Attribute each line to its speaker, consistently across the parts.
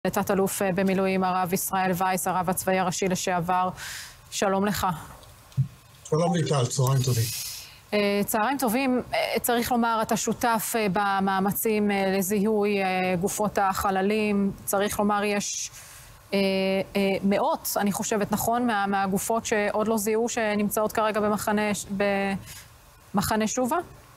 Speaker 1: לתת אלוף במילואים הרב ישראל וייס, הרב הצבאי הראשי לשעבר. שלום לך.
Speaker 2: שלום ליטל, צהריים טובים.
Speaker 1: צהריים טובים. צריך לומר, אתה שותף במאמצים לזיהוי גופות החללים. צריך לומר, יש מאות, אני חושבת, נכון, מהגופות שעוד לא זיהו, שנמצאות כרגע במחנה שובה?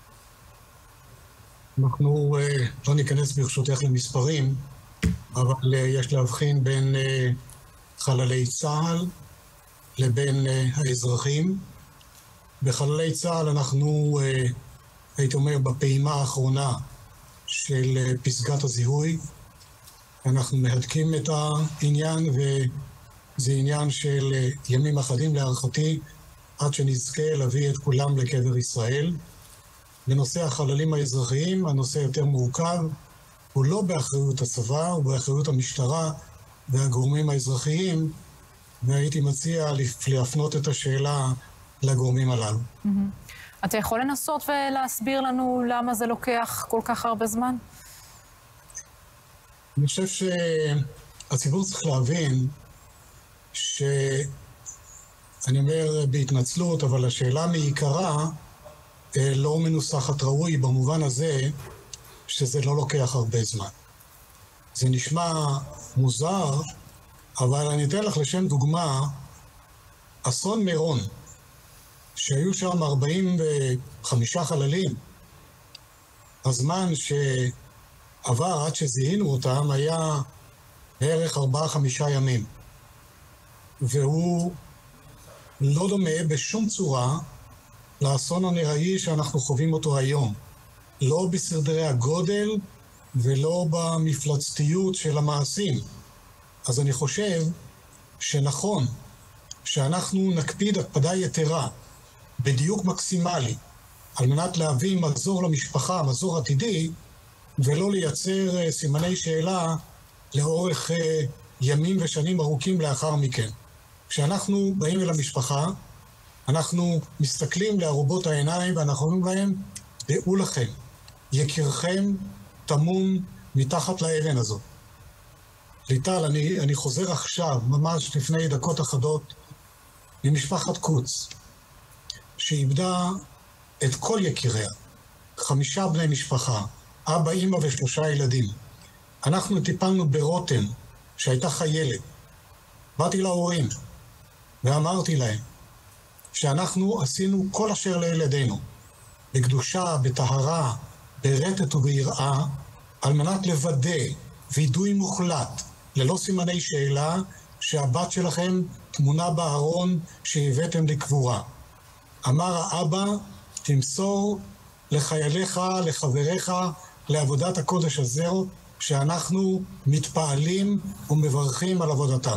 Speaker 2: אנחנו לא ניכנס ברשותך למספרים, אבל יש להבחין בין חללי צה"ל לבין האזרחים. בחללי צה"ל אנחנו, הייתי אומר, בפעימה האחרונה של פסגת הזיהוי. אנחנו מהדקים את העניין, וזה עניין של ימים אחדים להערכתי, עד שנזכה להביא את כולם לקבר ישראל. בנושא החללים האזרחיים, הנושא יותר מורכב, הוא לא באחריות הצבא, הוא באחריות המשטרה והגורמים האזרחיים, והייתי מציע להפנות את השאלה לגורמים הללו.
Speaker 1: אתה יכול לנסות ולהסביר לנו למה זה לוקח כל כך הרבה זמן?
Speaker 2: אני חושב שהציבור צריך להבין שאני אומר בהתנצלות, אבל השאלה מעיקרה לא מנוסחת ראוי במובן הזה שזה לא לוקח הרבה זמן. זה נשמע מוזר, אבל אני אתן לך לשם דוגמה, אסון מירון, שהיו שם 45 חללים, הזמן שעבר עד שזיהינו אותם היה בערך 4-5 ימים. והוא לא דומה בשום צורה לאסון הנראי שאנחנו חווים אותו היום. לא בסדרי הגודל ולא במפלצתיות של המעשים. אז אני חושב שנכון שאנחנו נקפיד הקפדה יתרה, בדיוק מקסימלי, על מנת להביא מזור למשפחה, מזור עתידי, ולא לייצר סימני שאלה לאורך ימים ושנים ארוכים לאחר מכן. כשאנחנו באים אל המשפחה, אנחנו מסתכלים לארובות העיניים ואנחנו אומרים להם, דעו לכם, יקירכם טמון מתחת לאבן הזאת. ליטל, אני חוזר עכשיו, ממש לפני דקות אחדות, ממשפחת קוץ, שאיבדה את כל יקיריה, 5 בני משפחה, אבא, אמא ו3 ילדים. אנחנו טיפלנו ברותם, שהייתה חיילת. באתי להורים ואמרתי להם שאנחנו עשינו כל אשר לילדינו, בקדושה, בטהרה, ברטט וביראה, על מנת לוודא וידוי מוחלט, ללא סימני שאלה, שהבת שלכם תמונה בארון שהבאתם לקבורה. אמר האבא, תמסור לחייליך, לחבריך, לעבודת הקודש הזו, שאנחנו מתפעלים ומברכים על עבודתם.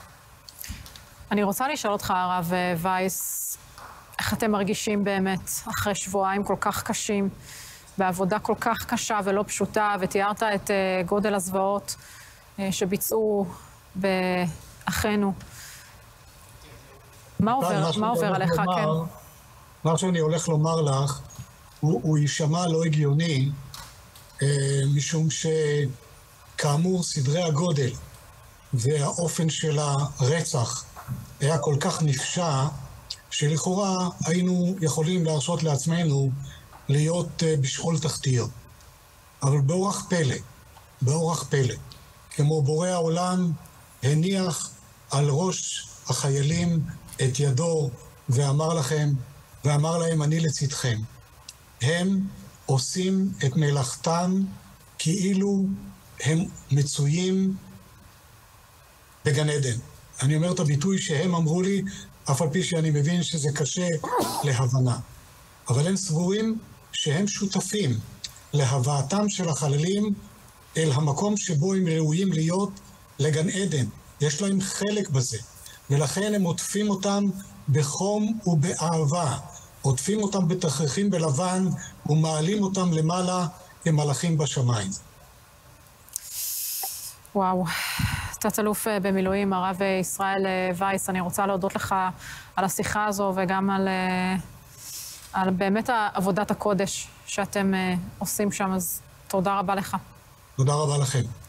Speaker 1: אני רוצה לשאול אותך, הרב וייס, איך אתם מרגישים באמת אחרי שבועיים כל כך קשים, בעבודה כל כך קשה ולא פשוטה, ותיארת את גודל הזוועות שביצעו באחינו. מה עובר עליך? כן.
Speaker 2: מה שאני הולך לומר לך, הוא יישמע לא הגיוני, משום שכאמור סדרי הגודל והאופן של הרצח היה כל כך נפשע, שלכאורה היינו יכולים להרשות לעצמנו להיות בשאול תחתיות. אבל באורח פלא, כמו בורא העולם הניח על ראש החיילים את ידו ואמר להם, אני לצדכם. הם עושים את מלאכתם כאילו הם מצויים בגן עדן. אני אומר את הביטוי שהם אמרו לי, אף על פי שאני מבין שזה קשה להבנה. אבל הם סבורים שהם שותפים להבאתם של החללים אל המקום שבו הם ראויים להיות לגן עדן. יש להם חלק בזה, ולכן הם עוטפים אותם בחום ובאהבה. עוטפים אותם בתכריכים בלבן ומעלים אותם למעלה כמלאכים בשמיים.
Speaker 1: וואו. תת אלוף במילואים הרב ישראל וייס, אני רוצה להודות לך על השיחה הזו וגם על באמת עבודת הקודש שאתם עושים שם, אז תודה רבה לך.
Speaker 2: תודה רבה לכם.